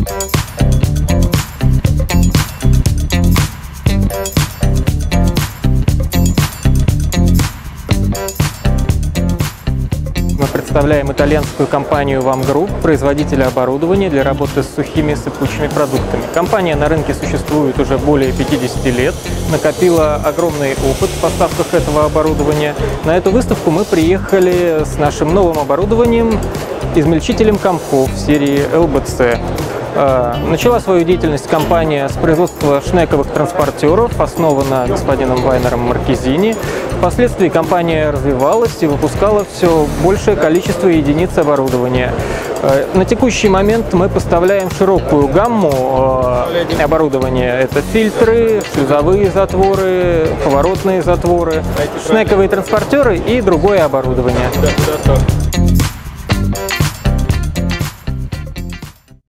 Мы представляем итальянскую компанию VAM Group, производителя оборудования для работы с сухими и сыпучими продуктами. Компания на рынке существует уже более 50 лет, накопила огромный опыт в поставках этого оборудования. На эту выставку мы приехали с нашим новым оборудованием, измельчителем комков серии LBC. Начала свою деятельность компания с производства шнековых транспортеров, основана господином Вайнером Маркезини. Впоследствии компания развивалась и выпускала все большее количество единиц оборудования. На текущий момент мы поставляем широкую гамму оборудования. Это фильтры, шлюзовые затворы, поворотные затворы, шнековые транспортеры и другое оборудование.